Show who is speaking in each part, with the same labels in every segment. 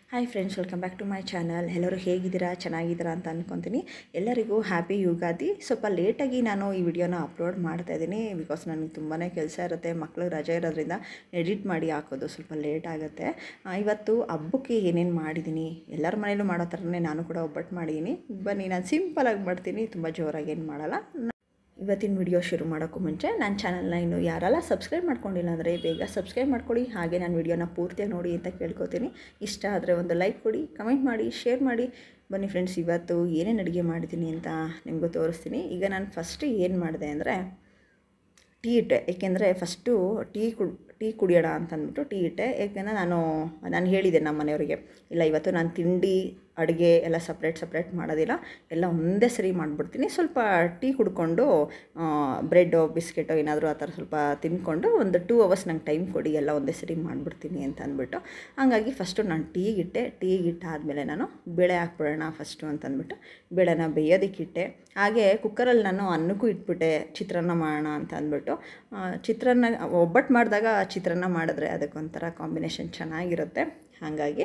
Speaker 1: Hi friends, welcome back to my channel. ಎಲ್ಲರೂ ಹೇಗಿದ್ದೀರಾ, ಚೆನ್ನಾಗಿದ್ದೀರಾ ಅಂತ ಅಂದ್ಕೊತೀನಿ. ಎಲ್ಲರಿಗೂ ಹ್ಯಾಪಿ ಯುಗಾದಿ. ಸ್ವಲ್ಪ ಲೇಟಾಗಿ ನಾನು ಈ ವಿಡಿಯೋನ ಅಪ್ಲೋಡ್ ಮಾಡ್ತಾಯಿದ್ದೀನಿ ಬಿಕಾಸ್ ನನಗೆ ತುಂಬಾ ಕೆಲಸ ಇರುತ್ತೆ. ಮಕ್ಳಿಗೆ ರಜೆ ಇರೋದ್ರಿಂದ ಎಡಿಟ್ ಮಾಡಿ ಹಾಕೋದು ಸ್ವಲ್ಪ ಲೇಟ್ ಆಗುತ್ತೆ. ಇವತ್ತು ಹಬ್ಬಕ್ಕೆ ಏನೇನು ಮಾಡಿದ್ದೀನಿ, ಎಲ್ಲರ ಮನೇಲೂ ಮಾಡೋ ಥರನೇ ನಾನು ಕೂಡ ಒಬ್ಬಟ್ಟು ಮಾಡಿದ್ದೀನಿ. ಬನ್ನಿ, ನಾನು ಸಿಂಪಲಾಗಿ ಮಾಡ್ತೀನಿ, ತುಂಬ ಜೋರಾಗಿ ಏನು ಮಾಡಲ್ಲ. ಇವತ್ತಿನ ವಿಡಿಯೋ ಶುರು ಮಾಡೋಕ್ಕೂ ಮುಂಚೆ ನನ್ನ ಚಾನಲ್ನ ಇನ್ನೂ ಯಾರೆಲ್ಲ ಸಬ್ಸ್ಕ್ರೈಬ್ ಮಾಡ್ಕೊಂಡಿಲ್ಲ ಅಂದರೆ ಬೇಗ ಸಬ್ಸ್ಕ್ರೈಬ್ ಮಾಡ್ಕೊಳ್ಳಿ. ಹಾಗೆ ನಾನು ವಿಡಿಯೋನ ಪೂರ್ತಿಯಾಗಿ ನೋಡಿ ಅಂತ ಕೇಳ್ಕೊತೀನಿ. ಇಷ್ಟ ಆದರೆ ಒಂದು ಲೈಕ್ ಕೊಡಿ, ಕಮೆಂಟ್ ಮಾಡಿ, ಶೇರ್ ಮಾಡಿ. ಬನ್ನಿ ಫ್ರೆಂಡ್ಸ್, ಇವತ್ತು ಏನೇನು ಅಡುಗೆ ಮಾಡಿದ್ದೀನಿ ಅಂತ ನಿಮಗೂ ತೋರಿಸ್ತೀನಿ. ಈಗ ನಾನು ಫಸ್ಟ್ ಏನು ಮಾಡಿದೆ ಅಂದರೆ ಟೀ ಇಟ್ಟೆ. ಏಕೆಂದರೆ ಫಸ್ಟು ಟೀ ಕುಡಿಯೋಣ ಅಂತ ಅಂದ್ಬಿಟ್ಟು ಟೀ ಇಟ್ಟೆ. ಏಕೆಂದರೆ ನಾನು ಹೇಳಿದೆ ನಮ್ಮ ಮನೆಯವರಿಗೆ, ಇಲ್ಲ ಇವತ್ತು ನಾನು ತಿಂಡಿ ಅಡುಗೆ ಎಲ್ಲ ಸಪ್ರೇಟ್ ಮಾಡೋದಿಲ್ಲ, ಎಲ್ಲ ಒಂದೇ ಸರಿ ಮಾಡಿಬಿಡ್ತೀನಿ. ಸ್ವಲ್ಪ ಟೀ ಕುಡ್ಕೊಂಡು ಬ್ರೆಡ್ಡೋ ಬಿಸ್ಕೆಟೋ ಏನಾದರೂ ಆ ಥರ ಸ್ವಲ್ಪ ತಿಂದ್ಕೊಂಡು ಒಂದು 2 ಅವರ್ಸ್ ನಂಗೆ ಟೈಮ್ ಕೊಡಿ, ಎಲ್ಲ ಒಂದೇ ಸರಿ ಮಾಡಿಬಿಡ್ತೀನಿ ಅಂತ ಅಂದ್ಬಿಟ್ಟು. ಹಾಗಾಗಿ ಫಸ್ಟು ನಾನು ಟೀಗಿಟ್ಟಾದಮೇಲೆ ನಾನು ಬೇಳೆ ಹಾಕ್ಬಿಡೋಣ ಫಸ್ಟು ಅಂತಂದ್ಬಿಟ್ಟು ಬೇಳೆನ ಬೇಯೋದಕ್ಕಿಟ್ಟೆ. ಹಾಗೆ ಕುಕ್ಕರಲ್ಲಿ ನಾನು ಅನ್ನಕ್ಕೂ ಇಟ್ಬಿಟ್ಟೆ, ಚಿತ್ರಾನ್ನ ಮಾಡೋಣ ಅಂತ ಅಂದ್ಬಿಟ್ಟು. ಚಿತ್ರಾನ್ನ ಒಬ್ಬಟ್ಟು ಮಾಡಿದಾಗ ಚಿತ್ರಾನ್ನ ಮಾಡಿದ್ರೆ ಅದಕ್ಕೊಂಥರ ಕಾಂಬಿನೇಷನ್ ಚೆನ್ನಾಗಿರುತ್ತೆ. ಹಾಗಾಗಿ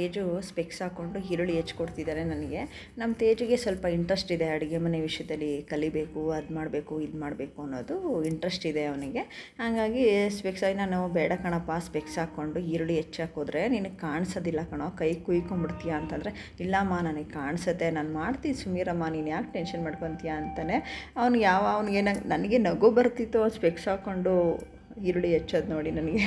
Speaker 1: ತೇಜು ಸ್ಪೆಕ್ಸ್ ಹಾಕ್ಕೊಂಡು ಈರುಳ್ಳಿ ಹೆಚ್ಕೊಡ್ತಿದ್ದಾರೆ ನನಗೆ. ನಮ್ಮ ತೇಜಿಗೆ ಸ್ವಲ್ಪ ಇಂಟ್ರೆಸ್ಟ್ ಇದೆ ಅಡುಗೆ ಮನೆ ವಿಷಯದಲ್ಲಿ, ಕಲಿಬೇಕು, ಅದು ಮಾಡಬೇಕು ಇದು ಮಾಡಬೇಕು ಅನ್ನೋದು ಇಂಟ್ರೆಸ್ಟ್ ಇದೆ ಅವನಿಗೆ. ಹಾಗಾಗಿ ಸ್ಪೆಕ್ಸ್ ಆಗಿ ನಾನು ಬೇಡ ಕಣಪ್ಪ ಸ್ಪೆಕ್ಸ್ ಹಾಕ್ಕೊಂಡು ಈರುಳ್ಳಿ ಹೆಚ್ಚಾಕೋದ್ರೆ ನಿನಗೆ ಕಾಣಿಸೋದಿಲ್ಲ ಕಣೋ, ಕೈ ಕುಯ್ಕೊಂಬಿಡ್ತೀಯ ಅಂತಂದರೆ, ಇಲ್ಲಮ್ಮ ನನಗೆ ಕಾಣಿಸುತ್ತೆ, ನಾನು ಮಾಡ್ತೀನಿ ಸುಮೀರಮ್ಮ, ನೀನು ಯಾಕೆ ಟೆನ್ಷನ್ ಮಾಡ್ಕೊತೀಯ ಅಂತಾನೆ. ಅವನಿಗೆ ನನಗೆ ನಗು ಬರ್ತಿತ್ತು ಸ್ಪೆಕ್ಸ್ ಹಾಕ್ಕೊಂಡು ಈರುಳ್ಳಿ ಹೆಚ್ಚೋದು ನೋಡಿ ನನಗೆ.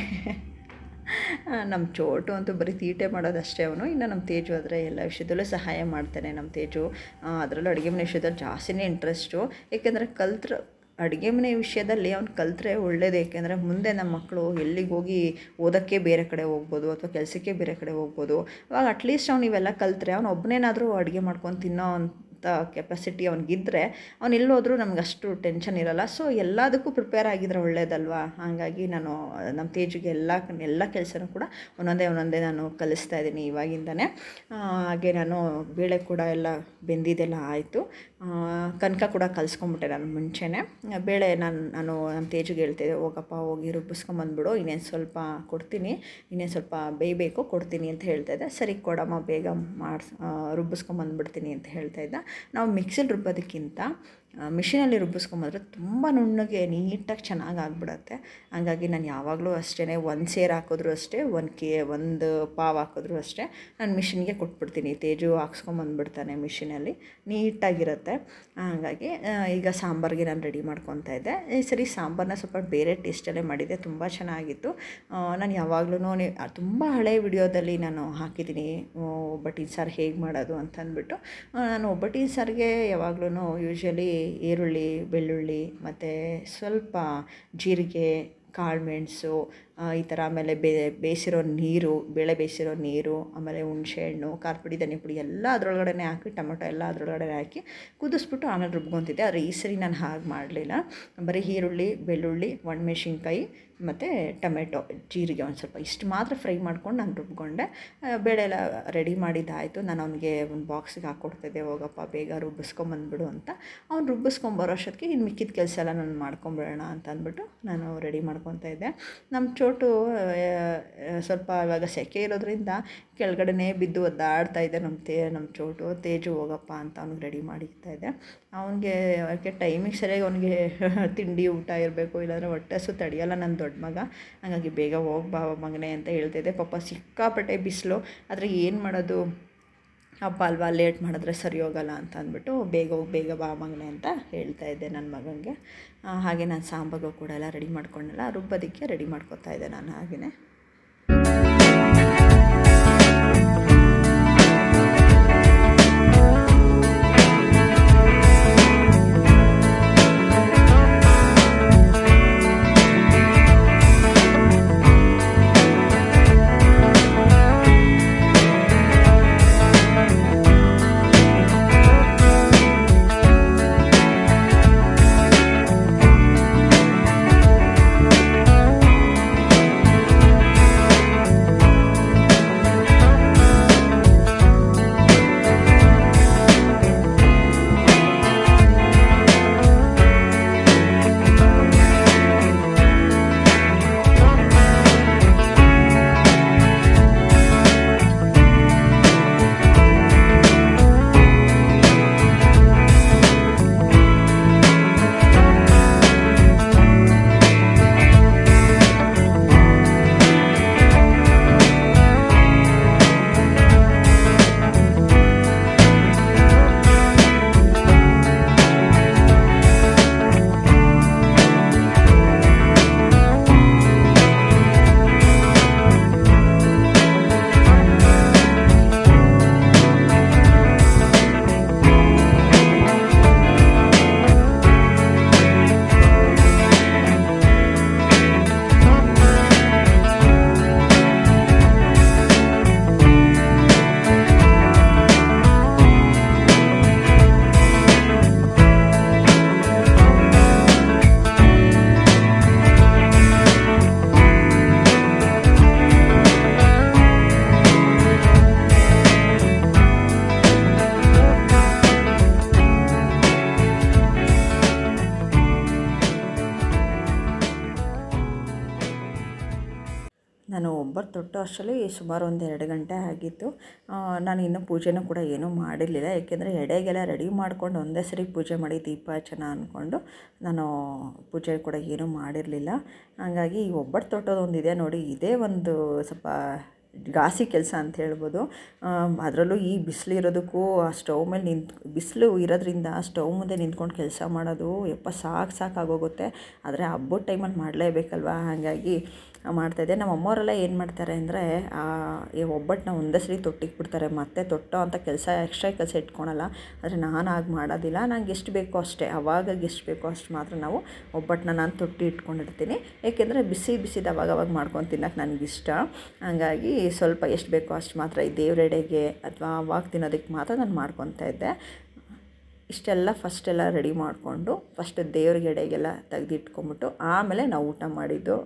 Speaker 1: ನಮ್ಮ ಚೋಟು ಅಂತೂ ಬರೀ ತೀಟೆ ಮಾಡೋದಷ್ಟೇ ಅವನು. ಇನ್ನು ನಮ್ಮ ತೇಜು ಆದರೆ ಎಲ್ಲ ವಿಷಯದಲ್ಲೂ ಸಹಾಯ ಮಾಡ್ತಾನೆ ನಮ್ಮ ತೇಜು. ಅದರಲ್ಲೂ ಅಡುಗೆ ಮನೆ ವಿಷಯದಲ್ಲಿ ಜಾಸ್ತಿನೇ ಇಂಟ್ರೆಸ್ಟು. ಏಕೆಂದರೆ ಅಡುಗೆ ಮನೆ ವಿಷಯದಲ್ಲಿ ಅವ್ನು ಕಲಿತ್ರೆ ಒಳ್ಳೇದು. ಏಕೆಂದರೆ ಮುಂದೆ ನಮ್ಮ ಮಕ್ಕಳು ಎಲ್ಲಿಗೆ ಹೋಗಿ ಓದೋಕ್ಕೆ ಬೇರೆ ಕಡೆ ಹೋಗ್ಬೋದು ಅಥವಾ ಕೆಲಸಕ್ಕೆ ಬೇರೆ ಕಡೆ ಹೋಗ್ಬೋದು. ಅವಾಗ ಅಟ್ಲೀಸ್ಟ್ ಅವ್ನು ಇವೆಲ್ಲ ಕಲಿತ್ರೆ ಅವ್ನು ಒಬ್ಬನೇನಾದರೂ ಅಡುಗೆ ಮಾಡ್ಕೊಂಡು ತಿನ್ನೋ ಕೆಪಾಸಿಟಿ ಅವ್ನಿಗಿದ್ರೆ ಅವ್ನು ಎಲ್ಲೋದ್ರೂ ನಮ್ಗೆ ಅಷ್ಟು ಟೆನ್ಷನ್ ಇರೋಲ್ಲ. ಸೊ ಎಲ್ಲದಕ್ಕೂ ಪ್ರಿಪೇರ್ ಆಗಿದ್ರೆ ಒಳ್ಳೇದಲ್ವಾ. ಹಾಗಾಗಿ ನಾನು ನಮ್ಮ ತೇಜಿಗೆ ಎಲ್ಲ ಕೆಲಸನೂ ಕೂಡ ಒಂದೊಂದೇ ನಾನು ಕಲಿಸ್ತಾ ಇದ್ದೀನಿ ಇವಾಗಿಂದನೇ. ಹಾಗೆ ನಾನು ಬೇಳೆ ಕೂಡ ಎಲ್ಲ ಬೆಂದಿದ್ದೆಲ್ಲ ಆಯಿತು. ಕನಕ ಕೂಡ ಕಲಿಸ್ಕೊಂಬಿಟ್ಟೆ ನಾನು ಮುಂಚೆನೇ. ಬೇಳೆ ನಾನು ನಮ್ಮ ತೇಜಿಗೆ ಹೇಳ್ತಿದ್ದೆ, ಹೋಗಪ್ಪ ಹೋಗಿ ರುಬ್ಬಿಸ್ಕೊಂಬಂದ್ಬಿಡು, ಇನ್ನೇನು ಸ್ವಲ್ಪ ಕೊಡ್ತೀನಿ, ಇನ್ನೇನು ಸ್ವಲ್ಪ ಬೇಯಬೇಕು ಕೊಡ್ತೀನಿ ಅಂತ ಹೇಳ್ತಾಯಿದ್ದೆ. ಸರಿ ಕೊಡಮ್ಮ ಬೇಗ ರುಬ್ಬಿಸ್ಕೊಂಬಂದ್ಬಿಡ್ತೀನಿ ಅಂತ ಹೇಳ್ತಾಯಿದ್ದ. ನಾವು ಮಿಕ್ಸಿಲಿ ರುಬ್ಬೋದಕ್ಕಿಂತ ಮಿಷಿನಲ್ಲಿ ರುಬ್ಬಿಸ್ಕೊಂಬಂದ್ರೆ ತುಂಬ ನುಣ್ಣಗೆ ನೀಟಾಗಿ ಚೆನ್ನಾಗಿ ಆಗಿಬಿಡತ್ತೆ. ಹಾಗಾಗಿ ನಾನು ಯಾವಾಗಲೂ ಅಷ್ಟೇ, ಒಂದು ಸೇರು ಹಾಕಿದ್ರು ಅಷ್ಟೇ, ಒಂದು ಪಾವು ಹಾಕಿದ್ರು ಅಷ್ಟೇ ನಾನು ಮಿಷಿನ್ಗೆ ಕೊಟ್ಬಿಡ್ತೀನಿ. ತೇಜು ಹಾಕ್ಸ್ಕೊಂಬಂದ್ಬಿಡ್ತಾನೆ ಮಿಷಿನಲ್ಲಿ, ನೀಟಾಗಿರುತ್ತೆ. ಹಾಗಾಗಿ ಈಗ ಸಾಂಬಾರಿಗೆ ನಾನು ರೆಡಿ ಮಾಡ್ಕೊತಾ ಇದ್ದೆ. ಈ ಸರಿ ಸಾಂಬಾರನ್ನ ಸ್ವಲ್ಪ ಬೇರೆ ಟೇಸ್ಟಲ್ಲೇ ಮಾಡಿದ್ದೆ, ತುಂಬ ಚೆನ್ನಾಗಿತ್ತು. ನಾನು ಯಾವಾಗಲೂ ತುಂಬ ಹಳೆ ವಿಡಿಯೋದಲ್ಲಿ ನಾನು ಹಾಕಿದ್ದೀನಿ ಒಬ್ಬಟ್ಟಿನ ಸಾರು ಹೇಗೆ ಮಾಡೋದು ಅಂತಂದ್ಬಿಟ್ಟು. ನಾನು ಒಬ್ಬಟ್ಟಿನ ಸಾರಿಗೆ ಯಾವಾಗಲೂ ಯೂಶ್ವಲಿ ಈರುಳ್ಳಿ, ಬೆಳ್ಳುಳ್ಳಿ ಮತ್ತು ಸ್ವಲ್ಪ ಜೀರಿಗೆ, ಕಾಳುಮೆಣಸು ಈ ಥರ, ಆಮೇಲೆ ಬೇಯಿಸಿರೋ ನೀರು, ಬೇಳೆ ಬೇಯಿಸಿರೋ ನೀರು, ಆಮೇಲೆ ಹುಣಸೆಹಣ್ಣು, ಖಾರ ಪುಡಿ, ಧನಿಯಾ ಪುಡಿ ಎಲ್ಲ ಅದರೊಳಗಡೆ ಹಾಕಿ, ಟೊಮೆಟೊ ಎಲ್ಲ ಅದರೊಳಗಡೆ ಹಾಕಿ ಕುದಿಸ್ಬಿಟ್ಟು ಆಮೇಲೆ ರುಬ್ಕೊತಿದ್ದೆ. ಆದರೆ ಈ ಸರಿ ನಾನು ಹಾಗೆ ಮಾಡಲಿಲ್ಲ. ಬರೀ ಈರುಳ್ಳಿ, ಬೆಳ್ಳುಳ್ಳಿ, ಒಣಮೆಣ್ಸಿನ್ಕಾಯಿ ಮತ್ತು ಟೊಮೆಟೊ, ಜೀರಿಗೆ ಒಂದು ಸ್ವಲ್ಪ ಇಷ್ಟು ಮಾತ್ರ ಫ್ರೈ ಮಾಡ್ಕೊಂಡು ನಾನು ರುಬ್ಕೊಂಡೆ. ಬೇಳೆ ಎಲ್ಲ ರೆಡಿ ಮಾಡಿದ್ದಾಯಿತು. ನಾನು ಅವನಿಗೆ ಒಂದು ಬಾಕ್ಸಿಗೆ ಹಾಕ್ಕೊಡ್ತಿದ್ದೆ, ಹೋಗಪ್ಪ ಬೇಗ ರುಬ್ಬಿಸ್ಕೊಂಬಂದ್ಬಿಡು ಅಂತ. ಅವ್ನು ರುಬ್ಬಿಸ್ಕೊಂಬರೋ ಅಷ್ಟೊತ್ತಿಗೆ ಇನ್ನು ಮಿಕ್ಕಿದ ಕೆಲಸ ಎಲ್ಲ ನಾನು ಮಾಡ್ಕೊಂಬಿಡೋಣ ಅಂತ ಅಂದ್ಬಿಟ್ಟು ನಾನು ರೆಡಿ ಮಾಡ್ಕೊತಾ ಇದ್ದೆ. ನಮ್ಮ ಚೋಟು ಸ್ವಲ್ಪ ಇವಾಗ ಸೆಕೆ ಇರೋದ್ರಿಂದ ಕೆಳಗಡೆ ಬಿದ್ದು ಒದ್ದಾಡ್ತಾ ಇದೆ ನಮ್ಮ ಚೋಟು. ತೇಜು ಹೋಗಪ್ಪ ಅಂತ ಅವ್ನಿಗೆ ರೆಡಿ ಮಾಡಿರ್ತಾ ಇದ್ದೆ. ಅವನಿಗೆ ಟೈಮಿಗೆ ಸರಿಯಾಗಿ ಅವನಿಗೆ ತಿಂಡಿ ಊಟ ಇರಬೇಕು, ಇಲ್ಲಾಂದರೆ ಹೊಟ್ಟೆ ಹಸು ತಡೆಯಲ್ಲ ನನ್ನ ದೊಡ್ಡ ಮಗ. ಹಾಗಾಗಿ ಬೇಗ ಹೋಗಿ ಬಾ ಮಗನೇ ಅಂತ ಹೇಳ್ತಾಯಿದ್ದೆ. ಪಾಪ ಸಿಕ್ಕಾಪಟ್ಟೆ ಬಿಸಿಲು, ಆದರೆ ಏನು ಮಾಡೋದು, ಹಬ್ಬ ಅಲ್ವಾ, ಲೇಟ್ ಮಾಡಿದ್ರೆ ಸರಿ ಹೋಗಲ್ಲ ಅಂತ ಅಂದ್ಬಿಟ್ಟು ಬೇಗ ಬಾ ಮಗನೇ ಅಂತ ಹೇಳ್ತಾ ಇದ್ದೆ ನನ್ನ ಮಗನಿಗೆ. ಹಾಗೆ ನಾನು ಸಾಂಬಾರು ಕೂಡ ಎಲ್ಲ ರೆಡಿ ಮಾಡ್ಕೊಂಡೆಲ್ಲ ರುಬ್ಬೋದಕ್ಕೆ ರೆಡಿ ಮಾಡ್ಕೊತಾ ಇದ್ದೆ ನಾನು. ಹಾಗೆಯೇ ಒಬ್ಬಟ್ಟು ತೊಟ್ಟೋ ಅಷ್ಟರಲ್ಲಿ ಸುಮಾರು ಒಂದು 2 ಗಂಟೆ ಆಗಿತ್ತು. ನಾನು ಇನ್ನೂ ಪೂಜೆನೂ ಕೂಡ ಏನೂ ಮಾಡಿರಲಿಲ್ಲ, ಏಕೆಂದರೆ ಎಡೆಗೆಲ್ಲ ರೆಡಿ ಮಾಡ್ಕೊಂಡು ಒಂದೇ ಸರಿ ಪೂಜೆ ಮಾಡಿ ದೀಪ ಹಚ್ಚೋಣ ಅಂದ್ಕೊಂಡು ನಾನು ಪೂಜೆ ಕೂಡ ಏನೂ ಮಾಡಿರಲಿಲ್ಲ. ಹಾಗಾಗಿ ಈ ಒಬ್ಬಟ್ಟು ತೊಟ್ಟೋದೊಂದಿದೆ ನೋಡಿ, ಇದೇ ಒಂದು ಸ್ವಲ್ಪ ಘಾಸಿ ಕೆಲಸ ಅಂತ ಹೇಳ್ಬೋದು. ಅದರಲ್ಲೂ ಈ ಬಿಸಿಲಿರೋದಕ್ಕೂ ಆ ಸ್ಟವ್ ಮೇಲೆ ಬಿಸಿಲು ಇರೋದ್ರಿಂದ ಸ್ಟವ್ ಮುಂದೆ ನಿಂತ್ಕೊಂಡು ಕೆಲಸ ಮಾಡೋದು ಸಾಕಾಗೋಗುತ್ತೆ. ಆದರೆ ಹಬ್ಬದ ಟೈಮಲ್ಲಿ ಮಾಡಲೇಬೇಕಲ್ವ, ಹಾಗಾಗಿ ಮಾಡ್ತಾಯಿದ್ದೆ. ನಮ್ಮ ಅಮ್ಮವರೆಲ್ಲ ಏನು ಮಾಡ್ತಾರೆ ಅಂದರೆ ಈ ಒಬ್ಬಟ್ಟನ್ನ ಒಂದೇ ಸರಿ ತೊಟ್ಟಿಕ್ಬಿಡ್ತಾರೆ, ಮತ್ತೆ ತೊಟ್ಟೋ ಅಂತ ಎಕ್ಸ್ಟ್ರಾ ಕೆಲಸ ಇಟ್ಕೊಳಲ್ಲ. ಆದರೆ ನಾನು ಹಾಗೆ ಮಾಡೋದಿಲ್ಲ, ನಂಗೆ ಎಷ್ಟು ಬೇಕೋ ಅಷ್ಟೇ, ಅವಾಗ ಎಷ್ಟು ಬೇಕೋ ಅಷ್ಟು ಮಾತ್ರ ನಾವು ಒಬ್ಬಟ್ಟನ್ನ ನಾನು ತೊಟ್ಟಿ ಇಟ್ಕೊಂಡಿರ್ತೀನಿ. ಏಕೆಂದರೆ ಬಿಸಿದು ಅವಾಗವಾಗ ಮಾಡ್ಕೊಂಡು ತಿನ್ನೋಕೆ ನನಗಿಷ್ಟ. ಹಾಗಾಗಿ ಸ್ವಲ್ಪ ಎಷ್ಟು ಬೇಕೋ ಅಷ್ಟು ಮಾತ್ರ ಈ ದೇವ್ರೆಡೆಗೆ ಅಥವಾ ಅವಾಗ ತಿನ್ನೋದಕ್ಕೆ ಮಾತ್ರ ನಾನು ಮಾಡ್ಕೊತಾ ಇದ್ದೆ. ಇಷ್ಟೆಲ್ಲ ಫಸ್ಟೆಲ್ಲ ರೆಡಿ ಮಾಡಿಕೊಂಡು ಫಸ್ಟ್ ದೇವ್ರಿಗೆ ಎಡೆಗೆಲ್ಲ ತೆಗೆದಿಟ್ಕೊಂಬಿಟ್ಟು ಆಮೇಲೆ ನಾವು ಊಟ ಮಾಡಿದ್ದು.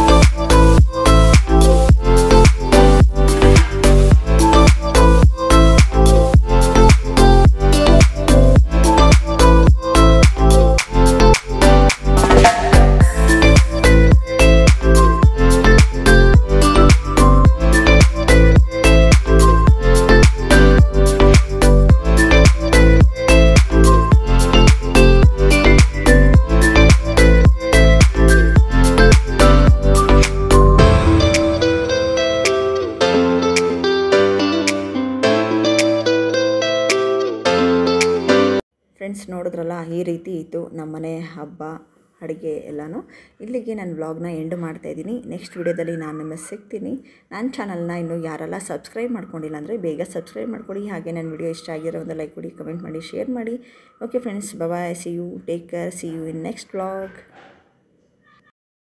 Speaker 1: ಫ್ರೆಂಡ್ಸ್, ನೋಡಿದ್ರಲ್ಲ, ಈ ರೀತಿ ಇತ್ತು ನಮ್ಮನೆ ಹಬ್ಬ ಅಡುಗೆ ಎಲ್ಲನೂ. ಇಲ್ಲಿಗೆ ನಾನು ವ್ಲಾಗ್ನ ಎಂಡ್ ಮಾಡ್ತಾಯಿದ್ದೀನಿ. ನೆಕ್ಸ್ಟ್ ವಿಡಿಯೋದಲ್ಲಿ ನಾನು ನಿಮಗೆ ಸಿಗ್ತೀನಿ. ನನ್ನ ಚಾನಲ್ನ ಇನ್ನೂ ಯಾರೆಲ್ಲ ಸಬ್ಸ್ಕ್ರೈಬ್ ಮಾಡ್ಕೊಂಡಿಲ್ಲ ಅಂದರೆ ಬೇಗ ಸಬ್ಸ್ಕ್ರೈಬ್ ಮಾಡ್ಕೊಳ್ಳಿ. ಹಾಗೆ ನನ್ನ ವಿಡಿಯೋ ಇಷ್ಟ ಆಗಿರೋ ಒಂದು ಲೈಕ್ ಕೊಡಿ, ಕಮೆಂಟ್ ಮಾಡಿ, ಶೇರ್ ಮಾಡಿ. Okay friends, bye, see you, take care, see you in next vlog.